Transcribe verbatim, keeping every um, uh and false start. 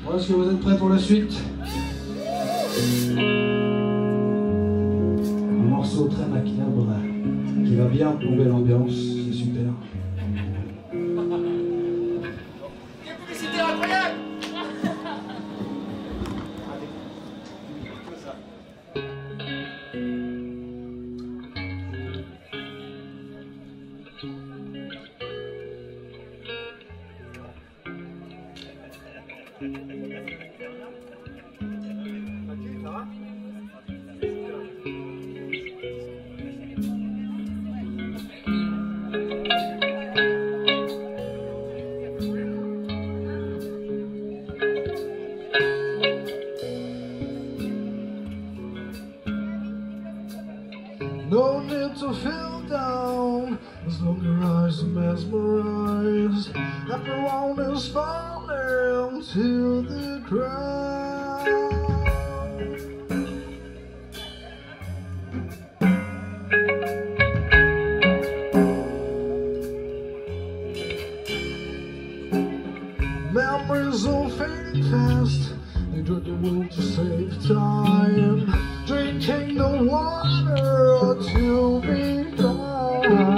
Bon, est-ce que vous êtes prêts pour la suite? Un morceau très macabre qui va bien plomber l'ambiance, c'est super. Quelle publicité incroyable! No need to feel down, as long as your eyes are mesmerized. Everyone is falling to the ground. Memories all fading fast. They do the will to save time, drinking the water to be gone.